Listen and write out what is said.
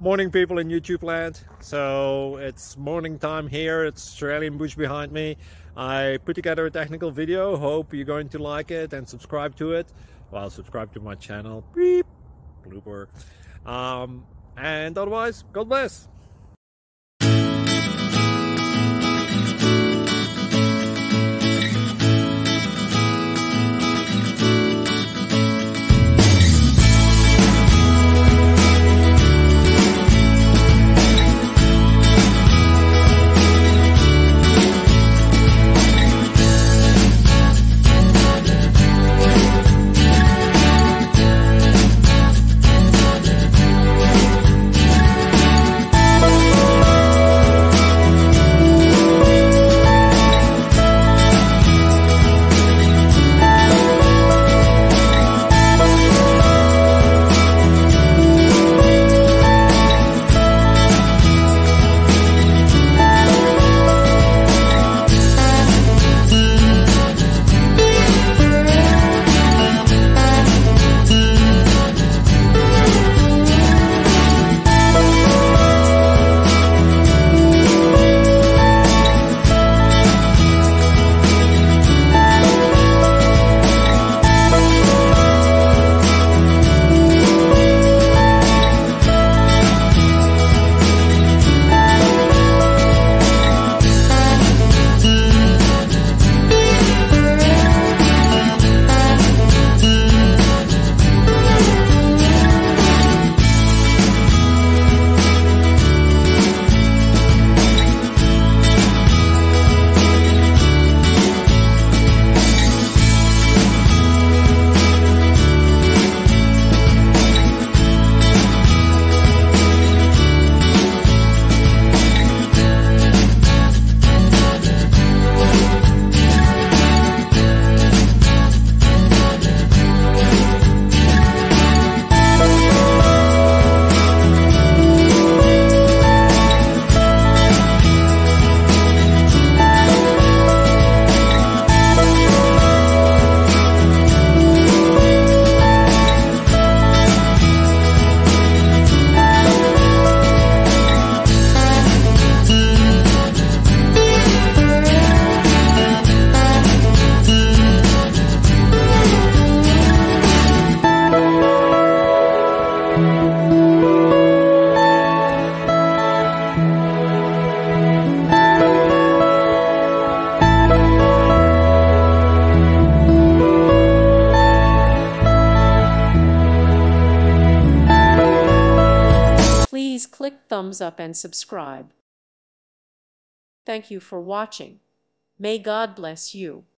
Morning people in YouTube land. So it's morning time here. It's Australian bush behind me. I put together a technical video. Hope you're going to like it and subscribe to it. Well, subscribe to my channel. Beep. Blooper. And otherwise, God bless. Please click thumbs up and subscribe. Thank you for watching. May God bless you.